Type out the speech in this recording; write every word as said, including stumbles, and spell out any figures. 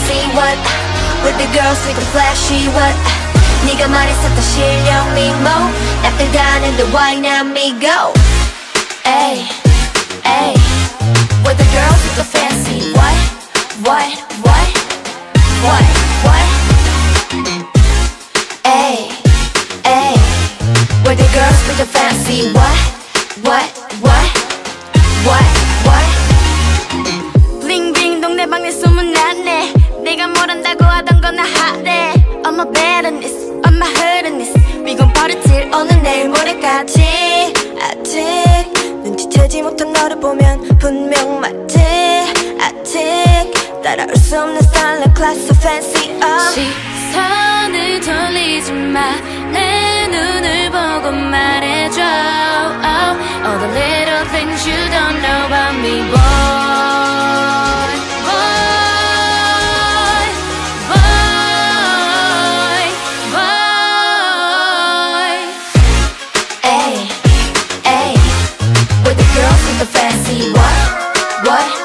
fancy what with the girls with the flashy what 네가 말했었던 실력 미모 남들 다 아는데 why not me go Ay, ay with the girls with the fancy what what what what what Ay, ay with the girls with the fancy what what what what what 블링블링 동네방네 소문났네 내가 뭘 한다고 하던 건 나 하래 On my bitterness, on my hurtness We gon' party till 오늘 내일 모레까지 아직 눈치채지 못한 너를 보면 분명 맞지 아직 따라올 수 없는 style class so fancy up 시선을 돌리지 마 내 눈을 보고 말해줘 oh, All the little things you don't know about me boy boy boy boy Ay, ay with the girls with the fancy what what